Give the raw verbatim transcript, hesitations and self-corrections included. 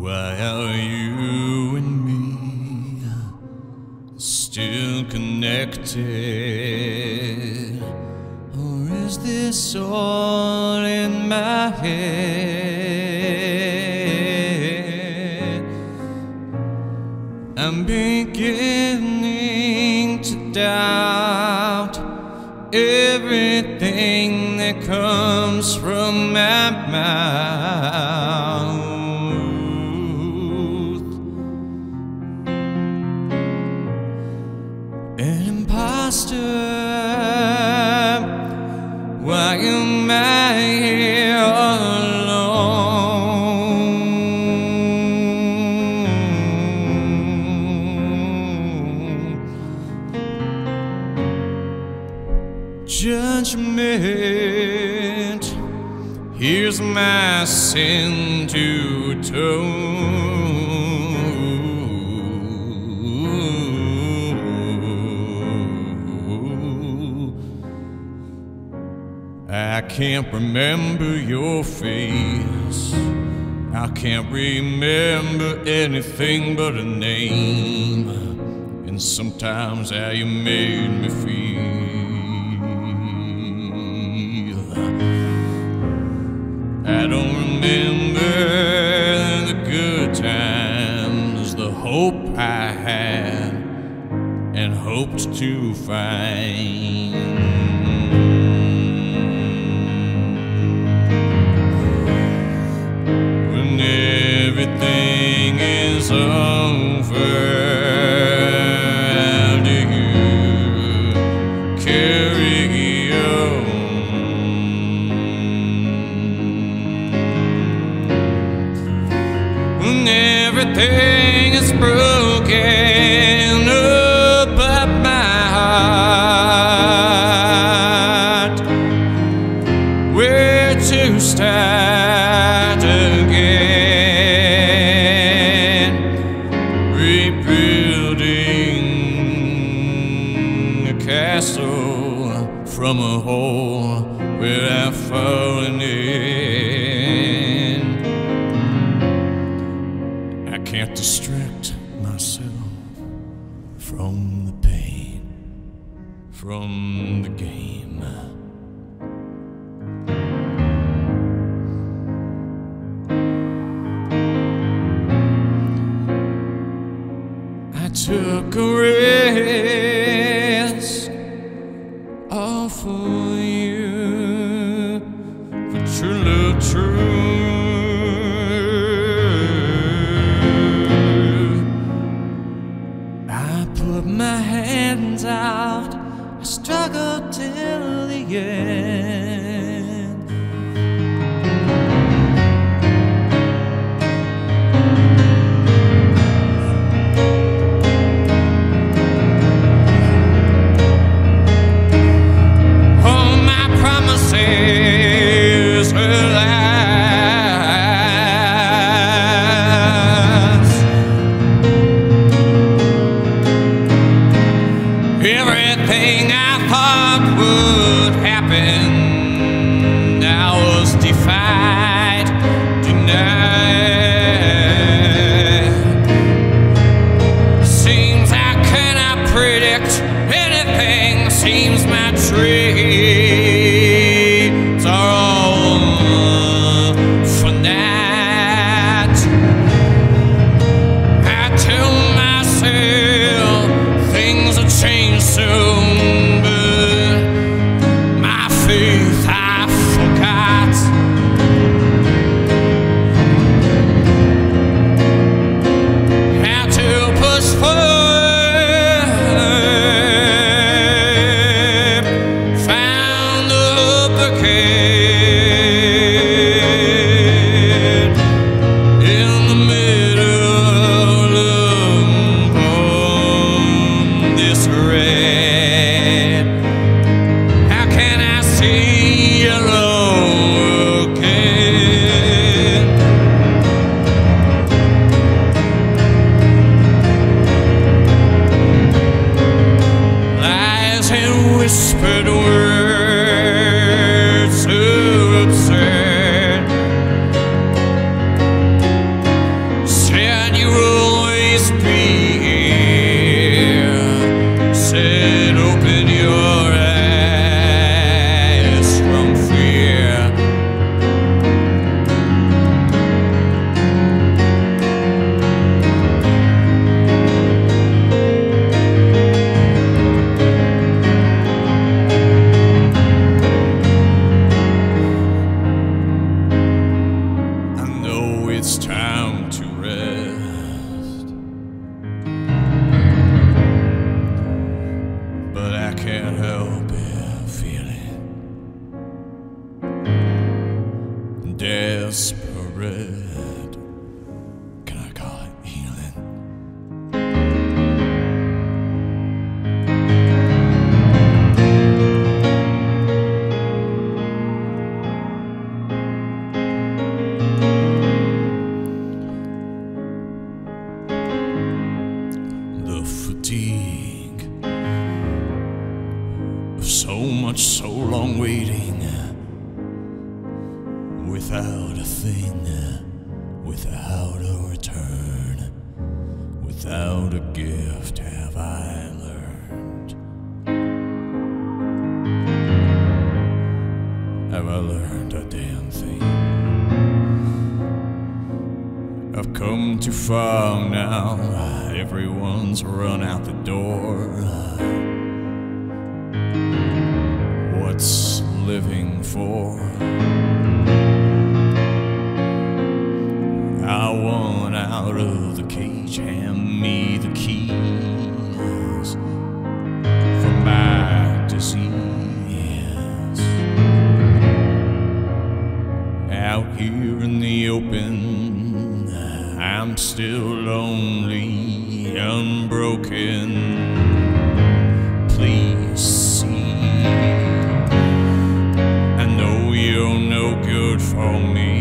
Why are you and me still connected? Or is this all in my head? I'm beginning to doubt everything that comes from my mouth. An imposter, why am I here all alone? Judgment, here's my sin to atone. I can't remember your face, I can't remember anything but a name, and sometimes how you made me feel. I don't remember the good times, the hope I had and hoped to find. Everything is over, how do you carry on? When everything is broken up at my heart, where to start again? Rebuilding a castle from a hole where I've fallen in. I can't distract myself from the pain, from the game. I took a risk all for you, for true love, true. I put my hands out, I struggled till the end. All my promises were lies. desperate. Can I call it healing? The fatigue of so much, so long waiting without a thing, without a return, without a gift have I learned. Have I learned a damn thing? I've come too far now, everyone's run out the door. What's living for? I want out of the cage, hand me the keys for my disease. Out here in the open, I'm still lonely, unbroken. Please see, I know you're no good for me.